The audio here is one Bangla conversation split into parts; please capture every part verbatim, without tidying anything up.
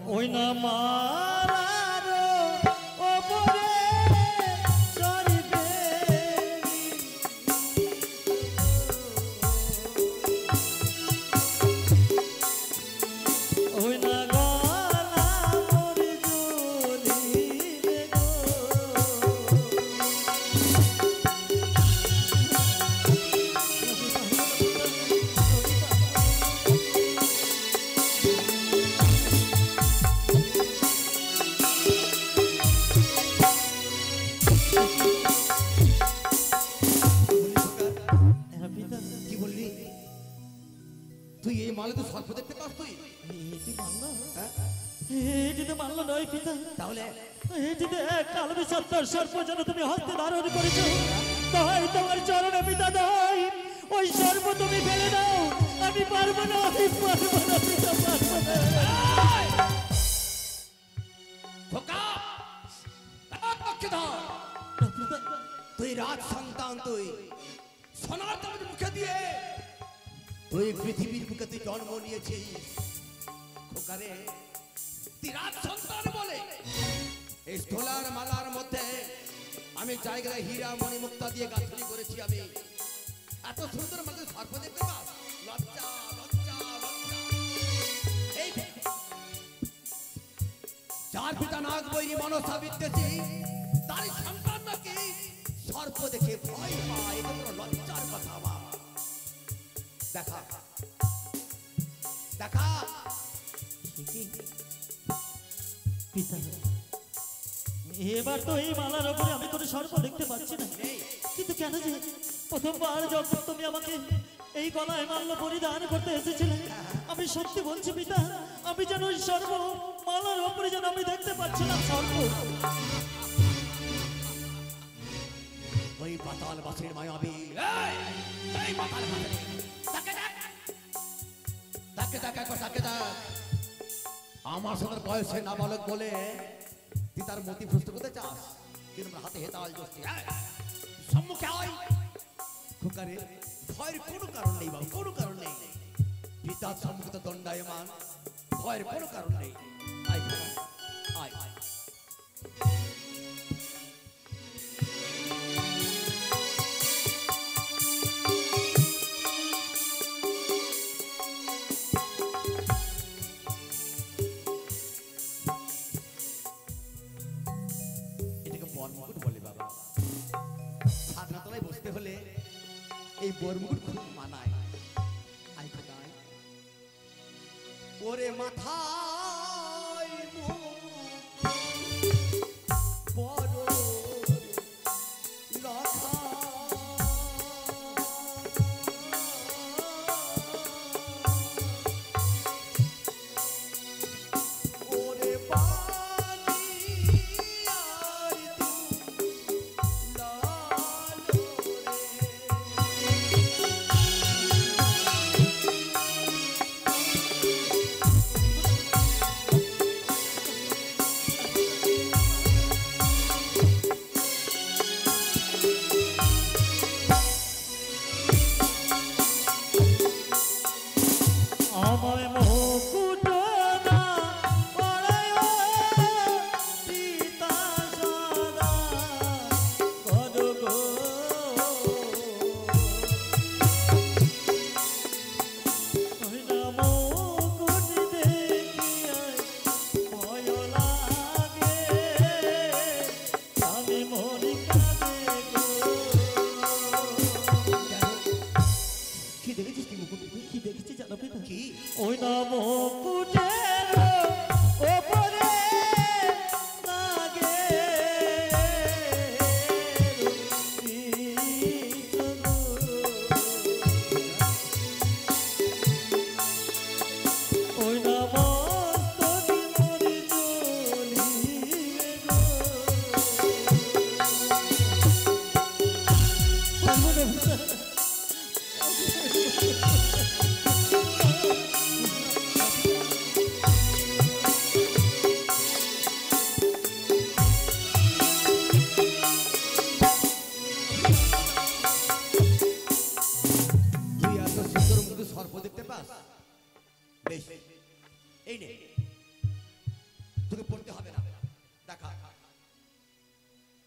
ওই না মালার ওপরে চড়বে ওই না গলা মোর জ্বলিবে গো তুই এই মালে তো সর্প দেখতে পাস তুই এটি মানলো এটি তো মানলো নয় পিতা তাহলে এটিতে এক কালো সত্তর সর্প যেন তুমি হস্তে ধারণ করেছো তাই তোমার চরণে পিতা দাই ওই সর্প তুমি ফেলে দাও আমি পারবো না আমি পারবো না পিতা পারবো না খোকা তুই রাজ সন্তান তুই সোনার দামের মুখে দিয়ে তুই পৃথিবীর বুকে তুই জন্ম নিয়েছিস খোকারে তুই রাজ সন্তান বলে এই স্থলার মালার মধ্যে আমি জায়গায় হীরা মণি মুক্তা দিয়ে গাঁথনি করেছি আমি এত সুন্দর মাঝে সর্প দেখতে পাস লজ্জা লজ্জা লজ্জা এই যার পিতা নাগ বৈরী মনসা বিদ্যেছি তার সন্তান নাকি সর্প দেখে ভয় পায় এটা কোনো লজ্জার কথা বা দেখা দেখা পিতা এবার তো এই মালার উপরে আমি কোনো সর্প দেখতে পাচ্ছি না কিন্তু কেন যে প্রথমবার যখন তুমি আমাকে এই গলায় মাল্য পরিধান করতে এসেছিলে আমি সত্যি বলছি পিতা আমি যেন ওই সর্প মালার উপরে যেন আমি দেখতে পাচ্ছি না সর্প ওই পাতাল বাসের মায়াবী এই পাতাল বাসের তাকে দেখ তাকে দেখ একবার তাকে দেখ আমার সাথে বয়সে নাবালক বলে তুই তার মতি ভ্রষ্ট করতে চাস কিন্তু আমার হাতে হেতাল জোস্তি সম্মুখে আয় খোকারে ভয়ের কোনো কারণ নেই বাবু কোনো কারণ নেই পিতার সম্মুখে তো দণ্ডায়মান ভয়ের কোনো কারণ নেই আয় আয় আয় এই বরমুকুট খুব মানায় আই খোদাই ওরে মাথায় বড় লখা ওরে বানি আর ওই নব কুটের ওপরে লাগে ওই নব মরি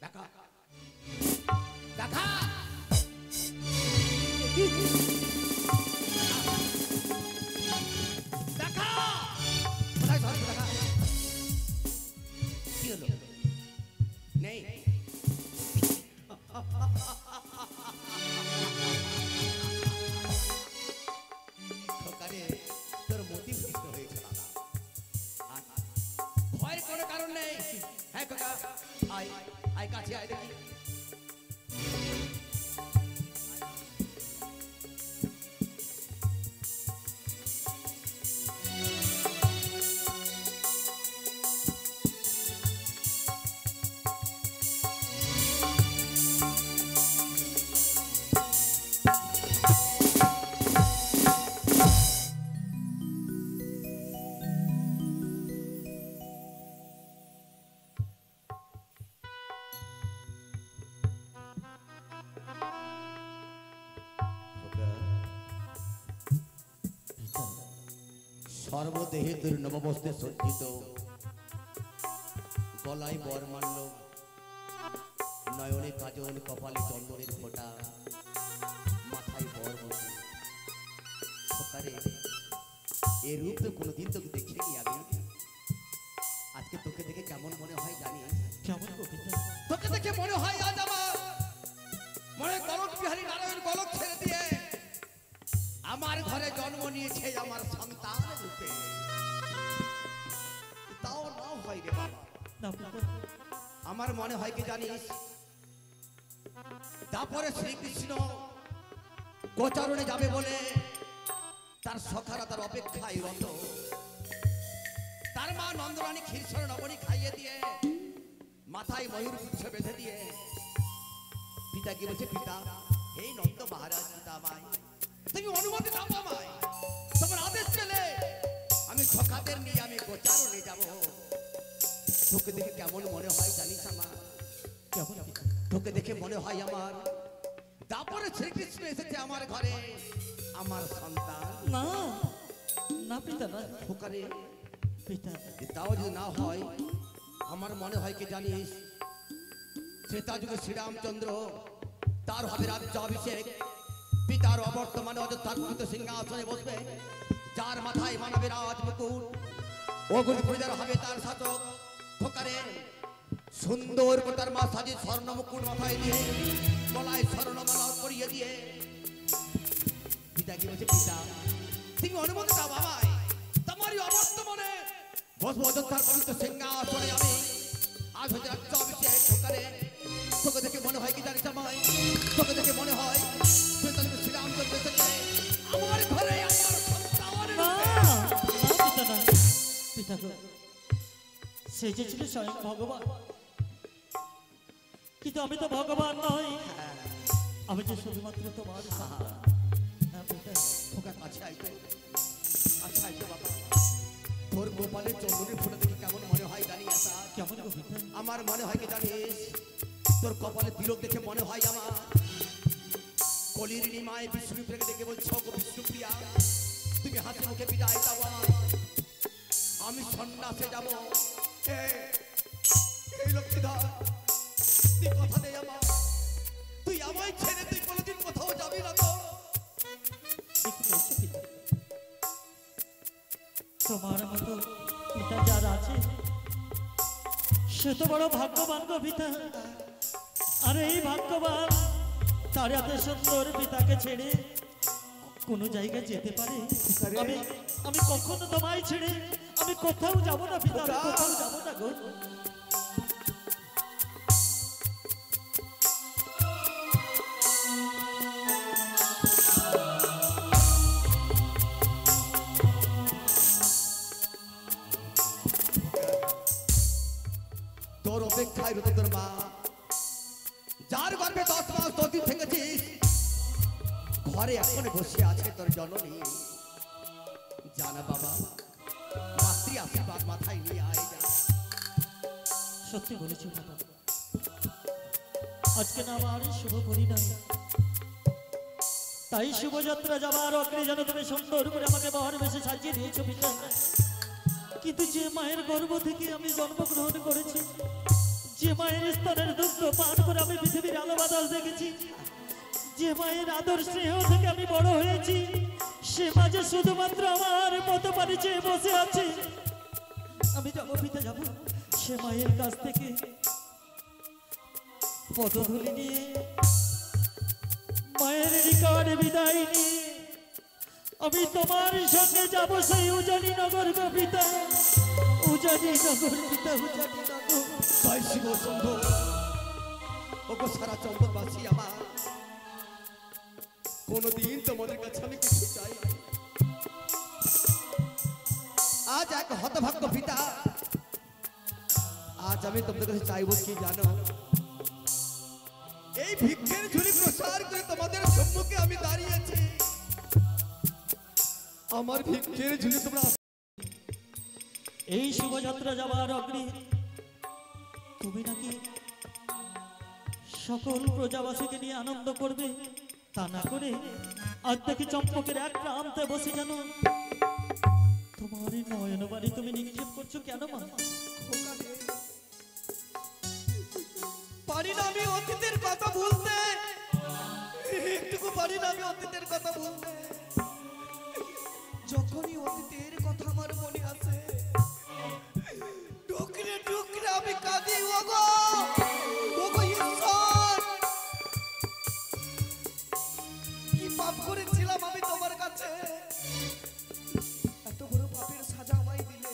দেখা দেখা দেখা কোথায় ধর দেখা কি হলো নেই খোকারে তোর মতি ভ্রষ্ট হয়েছে বাবা আর ভয়ের কোনো কারণ নেই হ্যাঁ খোকা আয় আয় কাছে আয় দেখি সর্বদেহে তোর নববস্ত্রে সজ্জিত গলায় বর মাল্য নয়নে কাজল কপালে চন্দনের ফোঁটা মাথায় বর বসে সকালে এ রূপ তো কোনোদিন তোকে দেখিনি আমি আজকে তোকে দেখে কেমন মনে হয় জানিস কেমন কবিতা তোকে দেখে মনে হয় আজ আমার মনে গলক বিহারী নারায়ণ গলক ছেড়ে দিয়ে আমার ঘরে জন্ম নিয়েছে আমার সন্তান রূপে তাও না হয় রে বাবা না পিতা আমার মনে হয় কি জানিস তারপরে শ্রীকৃষ্ণ গোচারণে যাবে বলে তার সখারা তার অপেক্ষায় রত তার মা নন্দরানী ক্ষীরসর নবনী খাইয়ে দিয়ে মাথায় ময়ূর গুচ্ছ বেঁধে দিয়ে পিতা কি বলছে পিতা এই নন্দ মহারাজ পিতা আমায় তুমি অনুমতি দাও আমায় তোমার আদেশ পেলে আমি সখাদের নিয়ে আমি গোচারণে যাব তোকে দেখে কেমন মনে হয় জানিস আমার কেমন পিতা তোকে দেখে মনে হয় আমার তারপরে শ্রীকৃষ্ণ এসেছে আমার ঘরে আমার সন্তান না না পিতা না ফোকারে পিতা তাও যদি না হয় আমার মনে হয় কি জানিস ত্রেতা যুগে শ্রীরামচন্দ্র তার হবে রাজ্য অভিষেক পিতার অবর্তমানে অযোধ্যাকৃত সিংহাসনে বসবে যার মাথায় মানবে রাজ মুকুট অগুণ প্রজার হবে তার শাসক ফোকারে সুন্দর করে তার মা সাজি স্বর্ণ মুকুট মাথায় দিয়ে গলায় স্বর্ণমালা পরিয়ে দিয়ে পিতা কি বলছে পিতা তুমি অনুমতি দাও বাবাই তোমারই অবর্তমানে বসবো অযোধ্যার পবিত্র সিংহাসনে আমি আজ হচ্ছে রাজ্য অভিষেক ফোকারে তোকে দেখে মনে হয় কি জানিস আমায় তোকে দেখে মনে হয় শ্রীরামচন্দ্র এসেছে আমার ঘরে আমার সন্তান না না পিতা না পিতা গো সে যে ছিল স্বয়ং ভগবান কিন্তু আমি তো ভগবান নই আমি যে শুধুমাত্র তোমার সন্তান হ্যাঁ পিতা খোকা কাছে আইতো আচ্ছা আইতো বাবা তোর গোপালের চন্দনের ফুলে দেখে কেমন মনে হয় জানি আসা কেমন গো পিতা আমার মনে হয় কি জানিস তোর কপালে তিলক দেখে মনে হয় আমার কলির নিমায় বিষ্ণুপ্রিয়াকে দেখে বলছো গো বিষ্ণুপ্রিয়া তুমি হাসি মুখে বিদায় দাও আমার আমি সন্ন্যাসে যাব এই লক্ষ্মীধর তুই কথা দে আমার তুই আমায় ছেড়ে তুই কোনোদিন কোথাও যাবি না তো দেখি বলছো পিতা তোমার মতো পিতা যারা আছে সে তো বড় ভাগ্যবান গো পিতা আর এই ভাগ্যবান তার এত সুন্দর পিতাকে ছেড়ে কোনো জায়গায় যেতে পারে আমি আমি কখনো তোমায় ছেড়ে আমি কোথাও যাব না পিতা আমি কোথাও যাব না গো তোর অপেক্ষায় রত তোর মা যার গর্ভে দশ মাস দশ থেকেছিস ঘরে এখন বসে আছে তোর জননী জানা বাবা মাতৃ আশীর্বাদ মাথায় নিয়ে আয় যা সত্যি বলেছো বাবা আজকে না আমার শুভ পরিণয় তাই শুভযাত্রা যাবার অগ্রে যেন তুমি সুন্দর করে আমাকে বহর বেশে সাজিয়ে দিয়েছো পিতা কিন্তু যে মায়ের গর্ভ থেকে আমি জন্মগ্রহণ করেছি যে মায়ের স্তনের দুগ্ধ পান করে আমি পৃথিবীর আলো বাতাস দেখেছি, যে মায়ের আদর স্নেহ থেকে আমি বড় হয়েছি, সে মাঝে শুধুমাত্র আমার মতো পানি চেয়ে বসে আছে। আমি যাবো পিতা, যাবো সে মায়ের কাছ থেকে পদধূলি নিয়ে, মায়ের নিকট বিদায় নিয়ে আমি তোমার সঙ্গে যাব সেই উজানি নগর গো পিতা, উজানি নগর পিতা, উজানি নগর। তাই শিব শম্ভ, ওগো সারা চম্পকবাসী আমার, কোনদিন তোমাদের কাছে আমি কিছু চাই, আজ এক হতভাগ্য পিতা, আজ আমি তোমাদের কাছে চাইবো কি জানো, এই ভিক্ষের ঝুলি প্রসার করে তোমাদের সম্মুখে আমি দাঁড়িয়েছি, আমার ভিক্ষের ঝুলি তোমরা এই শুভযাত্রা যাবার অগ্নি তুমি নাকি সকল প্রজাবাসীকে নিয়ে আনন্দ করবে, তা না করে আজ দেখি চম্পকের এক প্রান্তে বসে যেন তোমার এই নয়ন বাড়ি তুমি নিক্ষেপ করছো কেন মা? পারি না আমি অতীতের কথা ভুলতে, একটুকু পারি না আমি অতীতের কথা ভুলতে, যখনই অতীতের কথা আমার মনে আসে টুকরে টুকরে আমি কাঁদি, ওগো ওগো ঈশ্বর, কি পাপ করেছিলাম আমি তোমার কাছে, এত বড় পাপের সাজা আমায় দিলে।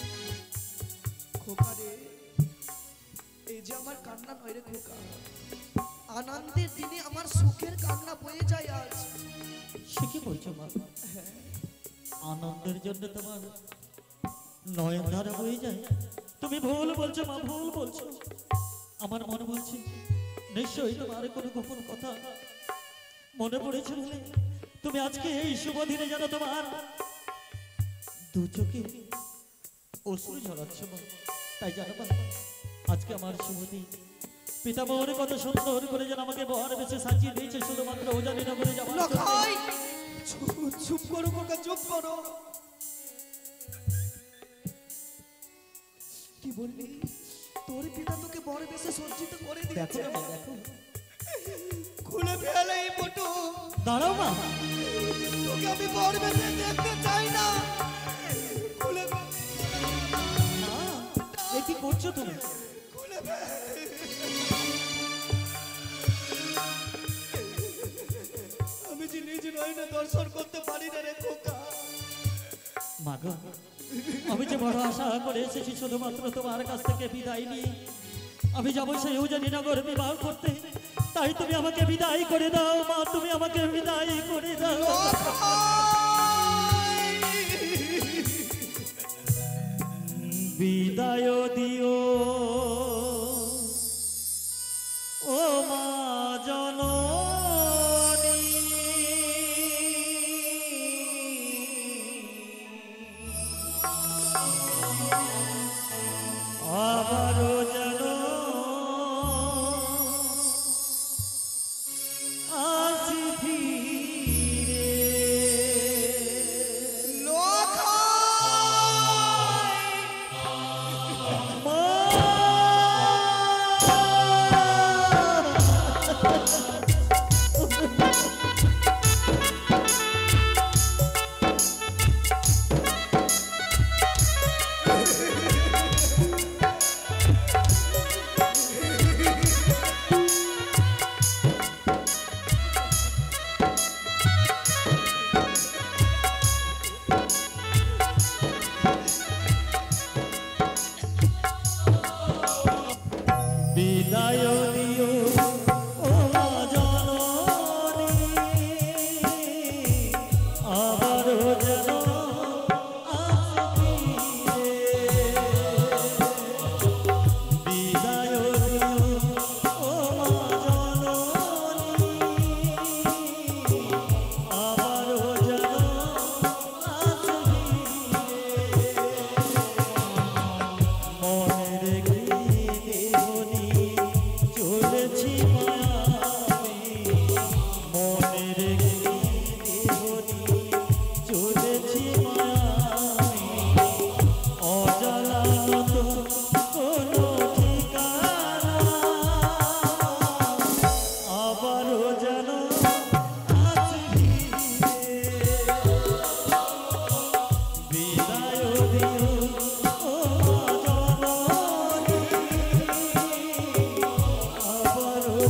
খোকা রে, এই যে আমার কান্না নয় রে খোকা, আনন্দের দিনে আমার সুখের কান্না বয়ে যায় আজ। সে কি বলছো মা? আনন্দের জন্য তোমার নয়ন ধারা বয়ে যায়? তুমি ভুল বলছো মা, ভুল বলছো। আমার মনে বলছে নিশ্চয়ই তোমার কোনো গোপন কথা মনে পড়েছে বলে তুমি আজকে এই শুভ দিনে যেন তোমার দু চোখে অশ্রু ঝরাচ্ছ মা। তাই জানো মা, আজকে আমার শুভ দিন, পিতামহের কত সুন্দর করে যেন আমাকে বর বেশে সাজিয়ে দিয়েছে শুধুমাত্র উজানি নগরে যাওয়ার জন্য। চুপ করো খোকা, চুপ করো। কি বললি? তোর পিতা তোকে বড় বেশে সজ্জিত করে দিয়েছে। দেখো না, দেখো। খুলে ফেলে এই ফটো। দাঁড়াও মা, তোকে আমি বড় বেশে দেখতে চাই না। খুলে না, এ কি করছো তুমি? খুলে ফেলে। আমি যে নিজ নয়নে দর্শন করতে পারি না রে খোকা। মাগো, আমি যে বড় আশা করে এসেছি শুধুমাত্র তোমার কাছ থেকে বিদায় নিয়ে আমি যাবো সেই উজানি নগর বিবাহ করতে, তাই তুমি আমাকে বিদায় করে দাও মা, তুমি আমাকে বিদায় করে দাও। বিদায় দিও ও মা জননী, আবারও যেন আসি ফিরে। মা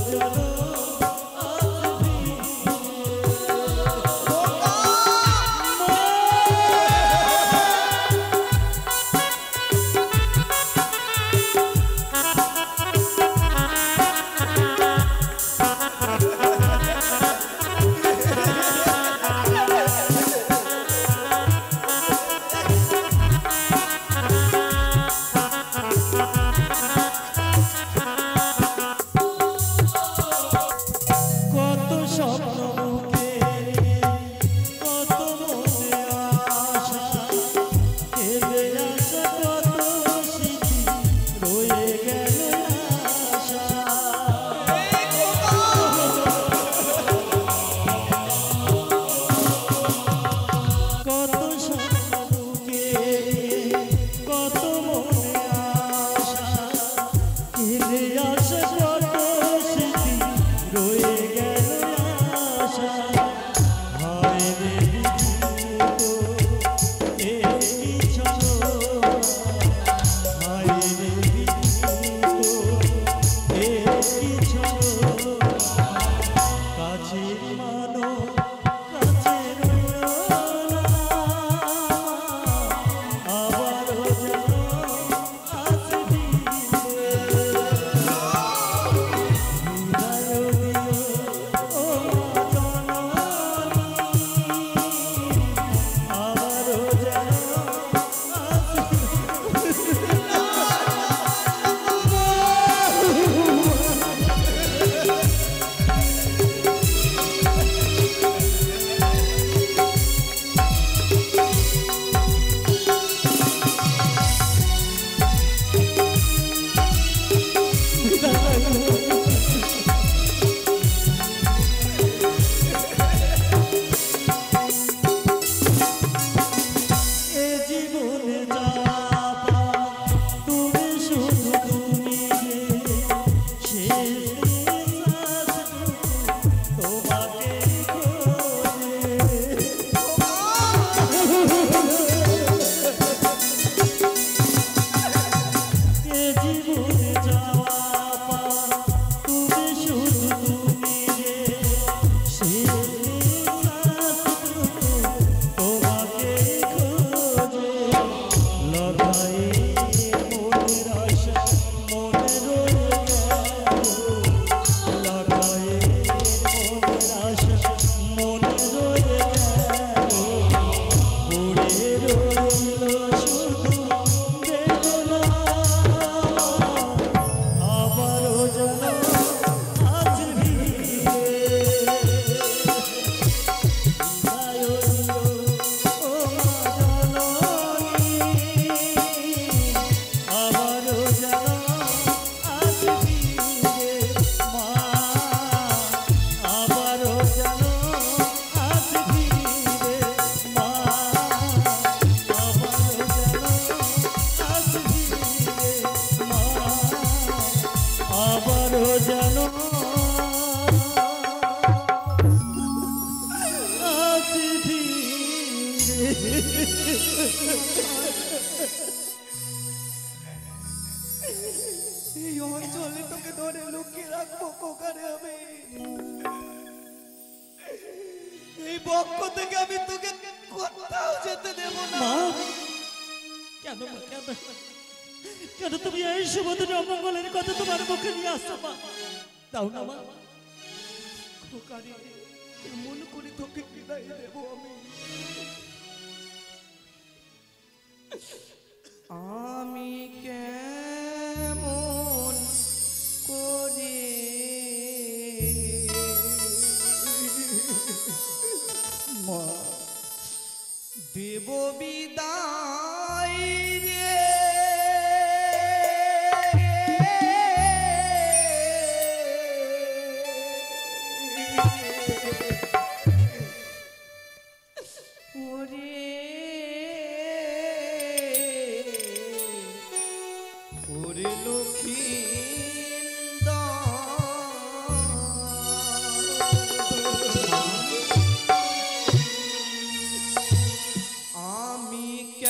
এই অঞ্চলে তোকে ধরে লুকিয়ে রাখবো কোকারে আমি। এই বক্ষ থেকে আমি তোকে কোথাও যেতে দেব না। মা কেন মা কেন কেন তুমি এই সুবোধনে অমঙ্গলের কথা তোমার মুখে নিয়ে আসছো মা? দাও না মা। কোকারে মন করে তোকে বিদায় দেব আমি। আমি কেমন করে মা দেব বিদায় রে ওরে ওরে লক্ষ্মীন্দর আমি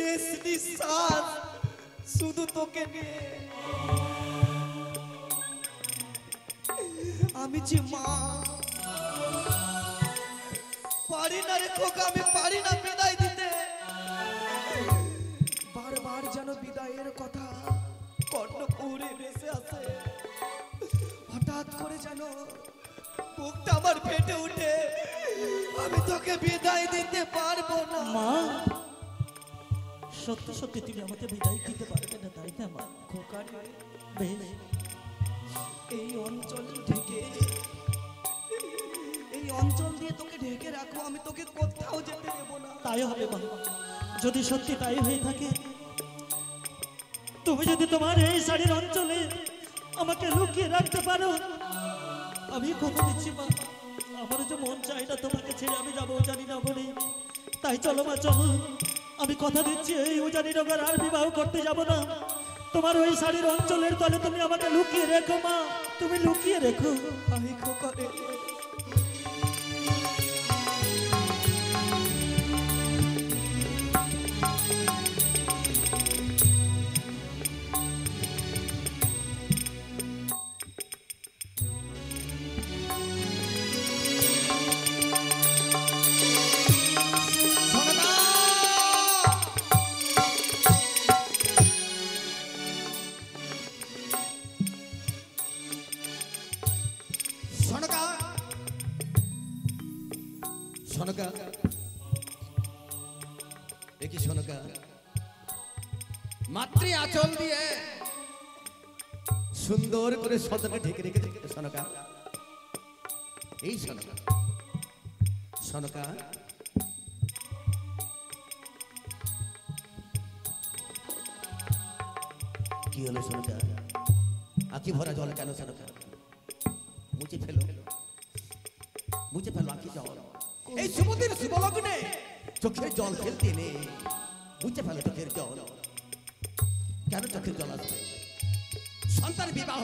শেষ নিঃশ্বাস শুধু তোকে নিয়ে। আমি যে মা পারি না রে খোকা, আমি পারি না বিদায় দিতে। বারবার যেন বিদায়ের কথা কর্ণপুরে ভেসে আসে, হঠাৎ করে যেন বুকটা আমার ফেটে উঠে। আমি তোকে বিদায় দিতে পারবো না। মা, সত্যি সত্যি তুমি আমাকে বিদায় দিতে পারবে না, তাই না মা? খোকা রে, বেশ, এই অঞ্চল থেকে এই অঞ্চল দিয়ে তোকে ঢেকে রাখো, আমি তোকে কোথাও যেতে দেবো না। তাই হবে মা। যদি সত্যি তাই হয়ে থাকে, তুমি যদি তোমার এই শাড়ির অঞ্চলে আমাকে লুকিয়ে রাখতে পারো, আমি কথা দিচ্ছি মা, আমার যে মন চাই না তোমাকে ছেড়ে আমি যাবো জানি না বলে। তাই চলো মা, চলো। আমি কথা দিচ্ছি এই উজানি নগর আর বিবাহ করতে যাব না। তোমার ওই শাড়ির অঞ্চলের তলে তুমি আমাকে লুকিয়ে রেখো মা, তুমি লুকিয়ে রেখো। আমি খোকা রে, সনকা সনকা দেখি সনকা, মাতৃ আঁচল দিয়ে সুন্দর করে সদরকে ঢেকে রেখে রেখে সনকা, এই সনকা সনকা কি হলো সনকা? আঁকি ভরা জল কেন সনকা? মুছে ফেলো, মুছে ফেলো আঁকি জল। এই শুভদিন শুভলগ্নে চোখের জল ফেলতে নেই, মুছে ফেলো চোখের জল। কেন চোখের জল আসবে? সন্তান বিবাহ,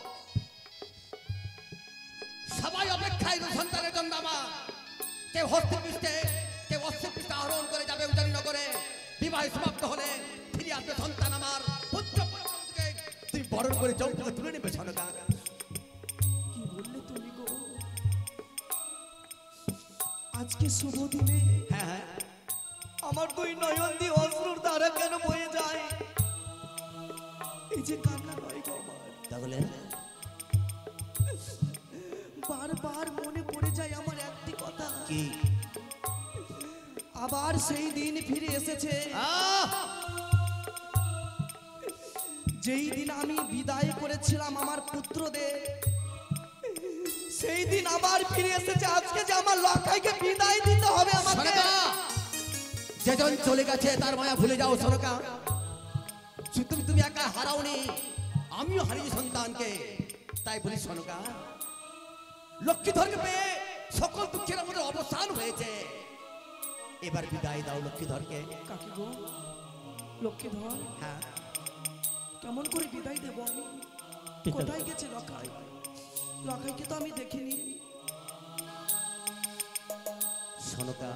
সবাই অপেক্ষায় সন্তানের জন্য। আমার কেউ হস্তে পৃষ্ঠে, কেউ অস্ত্র পৃষ্ঠে আহরণ করে যাবে উজানি নগরে। বিবাহ সমাপ্ত হলে ফিরে আসবে সন্তান আমার। পুত্র পুত্রকে তুই বরণ করে চৌকিতে তুলে নেবে সনকা। কি বললে তুমি গো? আজকে শুভ দিনে হ্যাঁ হ্যাঁ, আমার দুই নয়ন দিয়ে অশ্রুর ধারা কেন বয়ে যায়? এই যে কান্না নয় গো আমার, তাহলে বারবার মনে পড়ে যায় আমার একটি কথা। কি? আবার সেই দিন ফিরে এসেছে, আহ! যেই দিন আমি বিদায় করেছিলাম আমার পুত্রদের। সেই দিন আবার ফিরে এসেছে। আজকে যে আমার লক্ষাইকে বিদায় দিতে হবে আমাকে। সনকা, যেজন চলে গেছে তার মায়া ভুলে যাও সনকা। তুমি তুমি একা হারাওনি, আমিও হারিয়েছি সন্তানকে। তাই বলি সনকা, লক্ষ্মীধরকে পেয়ে সকল দুঃখের আমাদের অবসান হয়েছে। এবার বিদায় দাও লক্ষ্মীধরকে। কাকি গো, লক্ষ্মীধর হ্যাঁ, কেমন করে বিদায় দেব আমি? কোথায় গেছে লক্ষাই? লক্ষাইকে তো আমি দেখিনি। সনকা,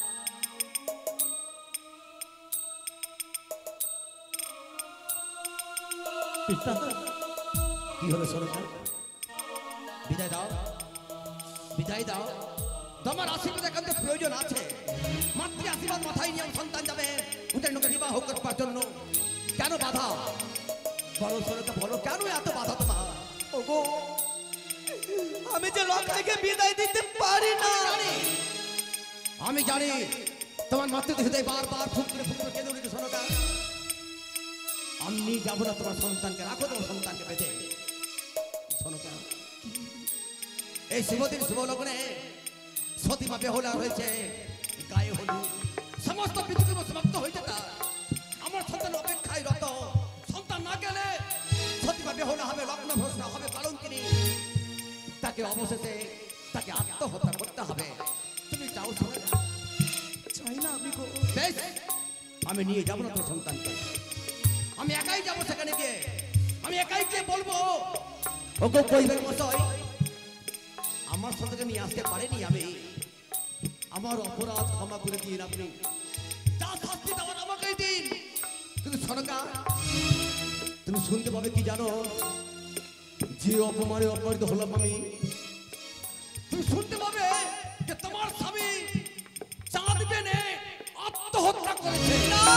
পিতা, কি হলো সনকা? বিদায় দাও, বিদায় দাও। তোমার আশীর্বাদ একান্ত প্রয়োজন আছে। মাতৃ আশীর্বাদ মাথায় নিয়ে সন্তান যাবে উজানি নগরে বিবাহ করবার জন্য। কেন বাধা? বলো সনকা, বলো কেন এত বাধা তোমার? ওগো, আমি যে লক্ষাইকে বিদায় দিতে পারি না। জানি, আমি জানি তোমার মাতৃ হৃদয় বারবার ফুক করে ফুক করে কেঁদে উঠেছে সনকা। আমি যাবো না তোমার সন্তানকে, রাখো তোমার সন্তানকে বেঁধে। সনকা, এই শুভদিন শুভ লগ্নে সতীমা বেহুলা হয়েছে, গায়ে হলুদ, সমস্ত বিদ্যুৎ সমাপ্ত হয়েছে। তার আমার সন্তান অপেক্ষায় রত। সন্তান না গেলে সতীমা বেহুলা হবে, লগ্ন ভ্রষ্ট হবে, কলঙ্কিনী। তাকে অবশেষে তাকে আত্মহত্যা করতে হবে। তুমি চাও সনকা? চাই না আমি গো। বেশ, আমি নিয়ে যাবো না তোর সন্তানকে। আমি একাই যাবো সেখানে গিয়ে। আমি একাই গিয়ে বলবো, ওকে কইবেন মশাই, আমার সন্তানকে নিয়ে আসতে পারেনি আমি। আমার অপরাধ ক্ষমা করে দিন আপনি। যা শাস্তি দেওয়ার আমাকেই দিন। কিন্তু সনকা, তুমি শুনতে পাবে কি জানো, যে অপমানে অপমানিত হলাম আমি, তুমি শুনতে পাবে যে তোমার স্বামী চাঁদ বেনে আত্মহত্যা করেছে।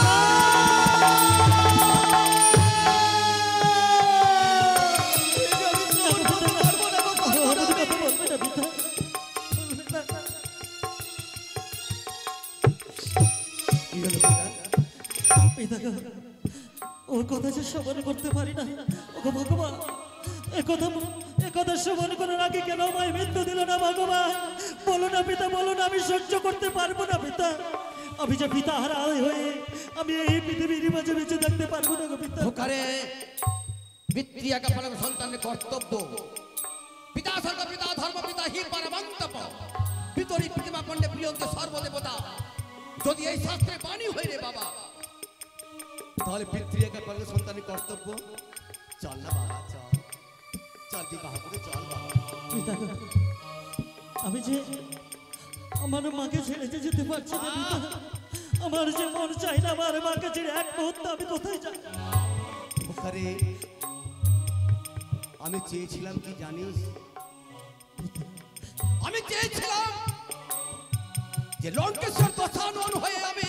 ওর কথা যে শ্রবণ করতে পারি না, ওগো ভগবান, একথা একথা শ্রবণ করার আগে কেন আমায় মৃত্যু দিল না ভগবান? বলো না পিতা, বলো না, আমি সহ্য করতে পারবো না পিতা। আমি যে পিতা হারা হয়ে আমি এই পৃথিবীর মাঝে বেঁচে থাকতে পারবো না গো পিতা। ওখানে পিতৃ একা পালন সন্তানের কর্তব্য। পিতা সর্ব পিতা ধর্ম পিতা হি পরমন্তপ পিতরি পিতামা পণ্ডে প্রিয়ন্তে সর্বদেবতা। যদি এই শাস্ত্রে বাণী হয়ে রে বাবা, তাহলে পিতৃ একা পালন সন্তানের কর্তব্য। চল না বাবা, চল চল বিবাহ করে চল বাবা। পিতা, আমি যে আমার মাকে ছেড়ে যে যেতে পারছি না পিতা। আমার যে মন চাই না আমার মাকে ছেড়ে এক মুহূর্ত আমি কোথায় যাই। ওখানে আমি চেয়েছিলাম কি জানিস, আমি চেয়েছিলাম যে লঙ্কেশ্বর দশানন হয়ে আমি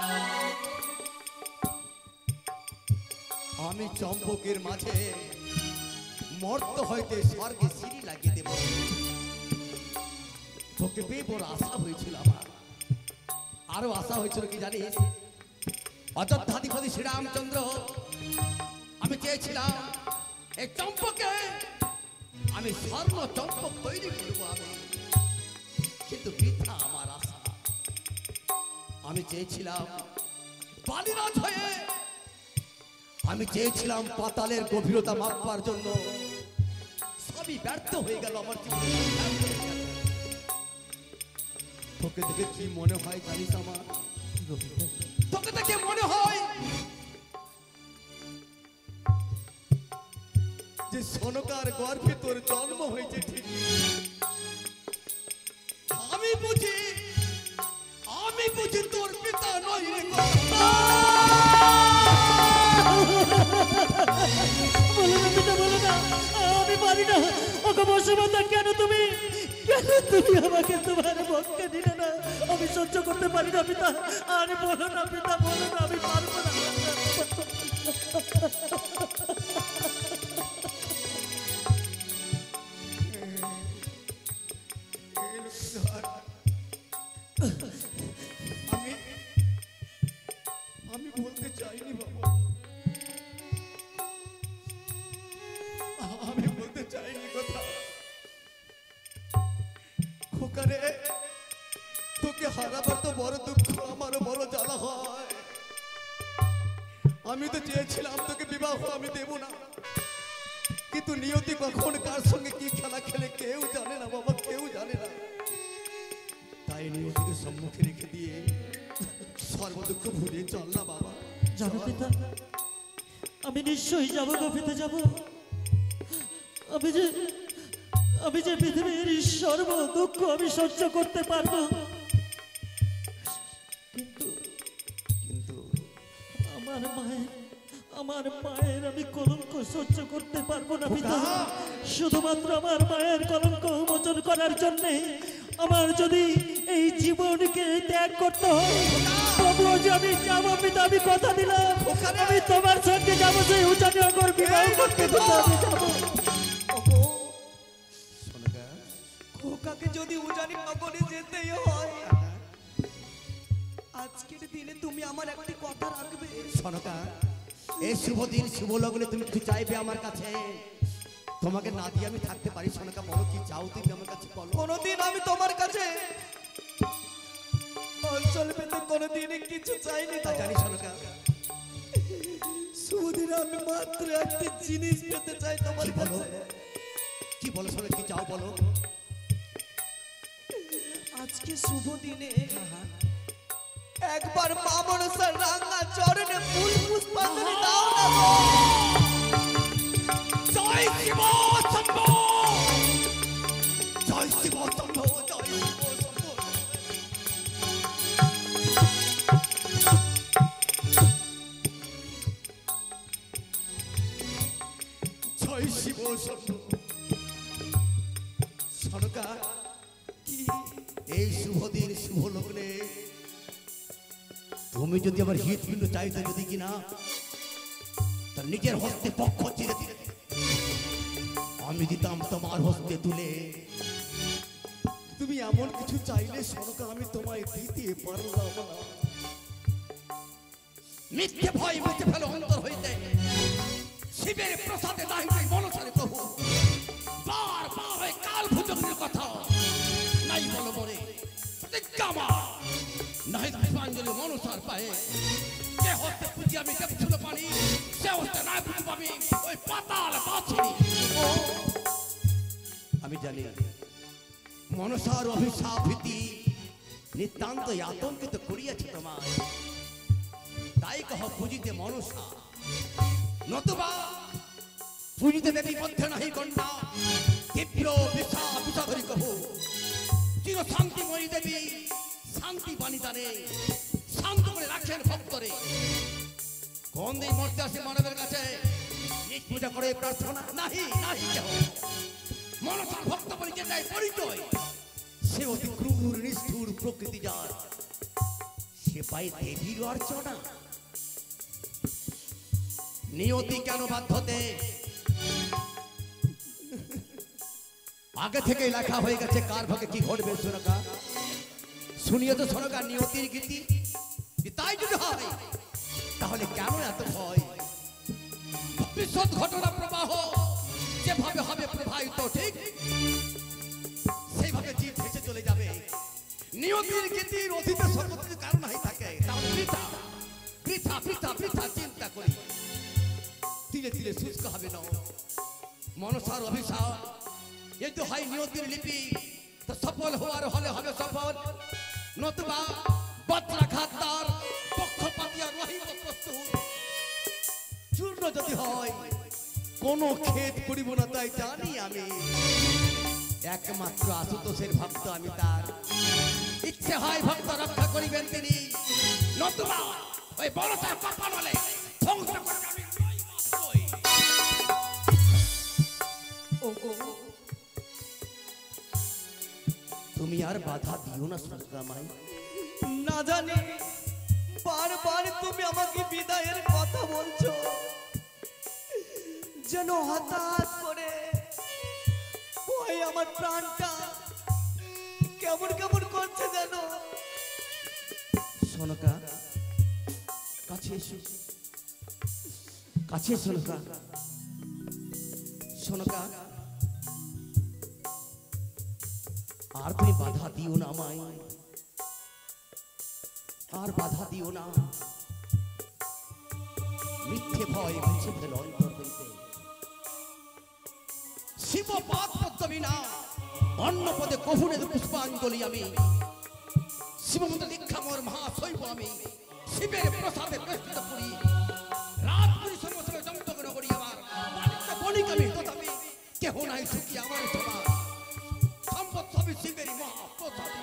আমি চম্পকের মাঝে মর্ত হইতে স্বর্গে সিঁড়ি লাগিয়ে দেব। তোকে পেয়ে বড় আশা হয়েছিল আমার। আরো আশা হয়েছিল কি জানিস, অযোধ্যাধিপতি শ্রীরামচন্দ্র, আমি চেয়েছিলাম এই চম্পকে আমি স্বর্ণ চম্পক তৈরি করবো আমি, কিন্তু বৃথা আমার আশা। আমি চেয়েছিলাম বালিরাজ হয়ে, আমি চেয়েছিলাম পাতালের গভীরতা মাপবার জন্য, সবই ব্যর্থ হয়ে গেল আমার জীবনে। তোকে দেখে কি মনে হয় জানিস আমার, তোকে দেখে মনে হয় যে সনকার গর্ভে তোর জন্ম হয়েছে ঠিক। আমি বুঝি আমি বুঝি তোর পিতা নয় রে। বলো না পিতা, বলো না, আমি পারি না। ওকে বসুমাতা, কেন তুমি কেন তুমি আমাকে তোমার পক্ষে দিলে না? আমি সহ্য করতে পারি না পিতা। আর বলো না পিতা, বলো না, আমি পারবো না। আমি আমি বলতে চাইনি বাবা, আমি বলতে চাইনি কথা। খোকারে, তোকে হারাবার তো বড় দুঃখ, আমারও বড় জ্বালা হয়। আমি তো চেয়েছিলাম তোকে বিবাহ আমি দেব না, কিন্তু নিয়তি কখন কার সঙ্গে কি খেলা খেলে কেউ জানে না বাবা, কেউ জানে না। তাই নিয়তিকে সম্মুখে রেখে দিয়ে সর্বদুঃখ ভুলে চল না বাবা। যাবো পিতা, আমি নিশ্চয়ই যাবো গো পিতা, যাবো। আমি যে আমি যে পৃথিবীর সর্ব দুঃখ আমি সহ্য করতে পারবো, কিন্তু কিন্তু আমার মায়ের আমার মায়ের আমি কলঙ্ক সহ্য করতে পারবো না পিতা। শুধুমাত্র আমার মায়ের কলঙ্ক মোচন করার জন্যে আমার যদি এই জীবনকে ত্যাগ করতে হয়, তবুও যে আমি যাবো পিতা, আমি কথা দিলাম। আমি তোমার সঙ্গে যাবো, সেই উচ্চানগর বিবাহ করতে পিতা আমি যাবো। খোকাকে যদি উজানি নগরে যেতেই হয়, আজকের দিনে তুমি আমার একটি কথা রাখবে। সনকা, এই শুভ দিন শুভ লগ্নে তুমি কি চাইবে আমার কাছে? তোমাকে না দিয়ে আমি থাকতে পারি? সনকা, বলো কি চাও তুমি আমার কাছে বলো। কোনোদিন আমি তোমার কাছে অঞ্চল পেতে কোনোদিনই কিছু চাইনি। তা জানি সনকা, শুভ দিনে আমি মাত্র একটি জিনিস পেতে চাই তোমার কি বলো কাছে। কি বলো সনকা, কি চাও বলো। আজকে শুভ দিনে একবার মা মনসার রাঙা চরণে ফুল পুষ্পাঞ্জলি দাও না গো। জয় শিব শম্ভো, জয় শিব শম্ভো, জয় শিব শম্ভো। শোনো সনকা কি এই শুভ দিন শুভ লগ্নে তুমি যদি আমার হৃৎপিণ্ড চাইতে যদি কিনা তার নিজের হস্তে পক্ষ চিরে দিলে আমি দিতাম তোমার হস্তে তুলে। তুমি এমন কিছু চাইলে সনকা আমি তোমায় দিতে পারলাম না। মিথ্যে ভয় মুছে ফেলো অন্তর হইতে, শিবের প্রসাদে নাই নাই মনসারে প্রভু। বার বার হয়ে কাল ভুজনের কথা নাই বলো মরে প্রতিজ্ঞামা নাই পুষ্পাঞ্জলি মনসার পায়ে। যে হস্তে পুজি আমি দেবছিল পানি, সে হস্তে না পুজি পাবি ওই পাতাল বাছিনি। আমি জানি মনসার অভিশাপ ভীতি নিতান্ত আতঙ্কিত করিয়াছে তোমার, তাই কহ পুজিতে মনসা নতুবা পুজিতে দেবী মধ্যে নাহি কন্যা। তীব্র বিষা বিষাধরি কহ চির শান্তিময়ী দেবী শান্তি বাণী দানে শান্ত করে রাখেন ভক্তরে। কোন দিন মরতে আসে মানবের কাছে নিজ পূজা করে প্রার্থনা নাহি নাহি কেহ। মনসার ভক্ত বলি যেটাই পরিচয়, সে অতি ক্রূর নিষ্ঠুর প্রকৃতি যার, সে পায় দেবীর অর্চনা। নিয়তি কেন বাধ্যতে আগে থেকেই লেখা হয়ে গেছে কার ভাগে কি ঘটবে সোনকা। শুনিয়ে তো সোনকা নিয়তির গীতি, তাই যদি হয় তাহলে কেন এত ভয়? ভবিষ্যৎ ঘটনা প্রবাহ যেভাবে হবে প্রবাহিত ঠিক সেইভাবে জীব ভেসে চলে যাবে। নিয়তির গীতির অতীতে সর্বত্র কারণ নাই থাকে, তাহলে বৃথা বৃথা বৃথা বৃথা চিন্তা করি ধীরে ধীরে শুষ্ক হবে না। মনসার অভিশাপ এই তো হয় নিয়তির লিপি, তো সফল হওয়ার হলে হবে সফল, নতুবা বজ্রাঘাত তার পক্ষপাতিয়া রহিব প্রস্তুত। চূর্ণ যদি হয় কোনো ক্ষেত করিব না তাই জানি আমি, একমাত্র আশুতোষের ভক্ত আমি তার। ইচ্ছে হয় ভক্ত রক্ষা করিবেন তিনি, নতুবা ওই বড় তার কপাল বলে ধ্বংস করবে আমি। তুমি আর বাধা দিও না সনকা মাই। না জানি বারবার তুমি আমাকে বিদায়ের কথা বলছো, যেন হঠাৎ করে ওই আমার প্রাণটা কেমন কেমন করছে যেন। সনকা কাছে এসো, কাছে সনকা। সনকা আর তুমি বাধা দিও না আমায়, আর বাধা দিও না। মিথ্যে ভয় মুছে ফেল অন্তর হইতে। শিব পাদ পদ্মী না অন্য পদে কহুনে পুষ্পাঞ্জলি আমি। শিবমত দীক্ষা মোর মহাশৈব আমি, শিবের প্রসাদে প্রস্তুত করি। রাত পুরি সমস্ত জমজগ নগরী আমার বাণিজ্য বণিক আমি, তথাপি কেহ নাই সুখী আমার সভা। সম্পদ সবই শিবেরই মহাপ্রসাদে।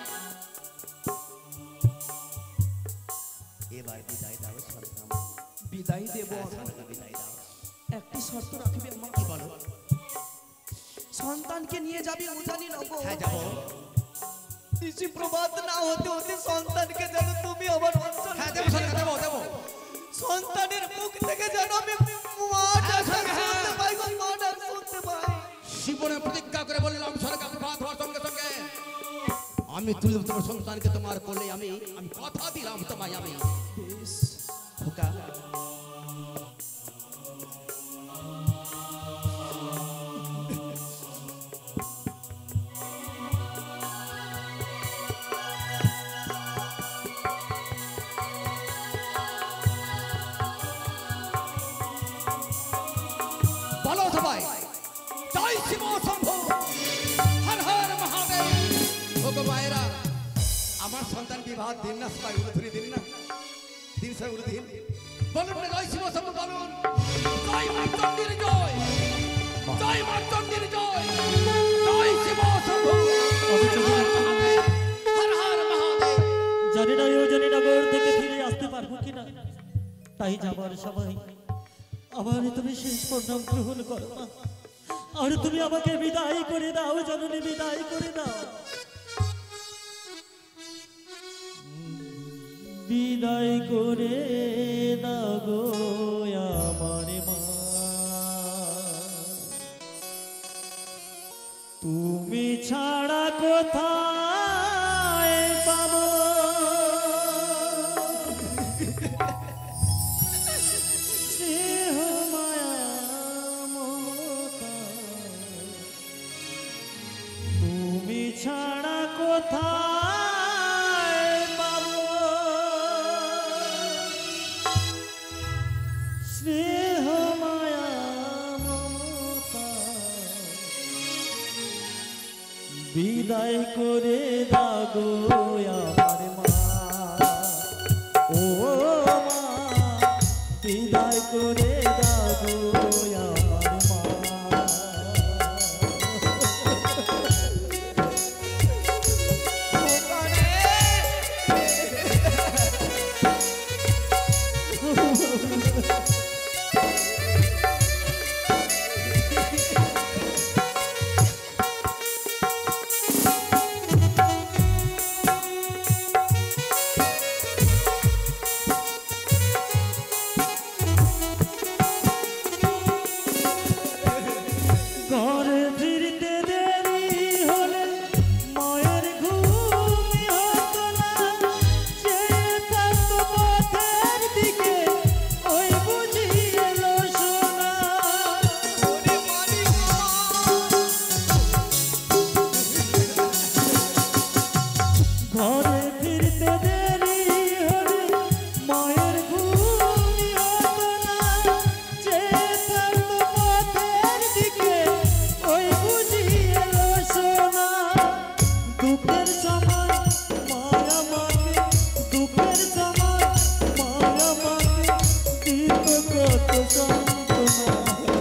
এবার বিদায় দাও সন্তান। বিদায় দেব, সন্তান বিদায় দাও। একটি শর্ত রাখবে আমার। কি বলো? সন্তানকে নিয়ে যাবি উজানি নগর। হ্যাঁ যাবো। ঋষি প্রবাদ না হতে হতে সন্তানকে যেন তুমি আমার অঞ্চল। হ্যাঁ দেবো সন্তান, দেবো দেবো। সন্তানের মুখ থেকে যেন আমি মা ডাক শুনতে পাই গো, মা ডাক শুনতে পাই। জীবনে প্রতিজ্ঞা করে বললাম সরকার প্রভাত হওয়ার সঙ্গে সঙ্গে আমি তুলে দেব তোমার সন্তানকে তোমার কোলে। আমি আমি কথা দিলাম তোমায় আমি। বেশ খোকা বলো সবাই জয় শিব শম্ভু হর হর মহাদেব। ওগো মায়েরা, আমার সন্তান বিবাহ দিন না সবাই উড়ে ধরে দিন না, দিন সবাই উড়ে দিন। বলুন না জয় শিব শম্ভু, বলুন জয় মা চণ্ডীর জয়, জয় মা চণ্ডীর জয়, জয় শিব শম্ভু হর হর মহাদেব। জানি না ওজনী নগর থেকে ফিরে আসতে পারবো কিনা, তাই যাবার সবাই আমার তুমি শেষ প্রণাম গ্রহণ করো মা। আর তুমি আমাকে বিদায় করে দাও জননী, বিদায় করে দাও। বিদায় করে দাও গো আমার মা, তুমি ছাড়া কোথায় পাবো স্নেহ মায়া মমতা, তুমি ছাড়া কোথায় পাবো স্নেহ মায়া মমতা, বিদায় করে দাও গো আমার মা, ও মা বিদায় করে দাও গো আমার মা। ঘরে ফিরতে দেরি হলে মায়ের ঘুমই হতো না, চেয়ে থাকতো পথের দিকে ওই বুঝি এলো সোনা। ঘরে ফিরতে দেরি হলে মায়ের ঘুমই হতো না, চেয়ে থাকতো পথের দিকে ওই বুঝি এলো সোনা। দুঃখের সময় মায়া মাকে, দুঃখের সময় মায়া মাকে দিত কত সান্ত্বনা,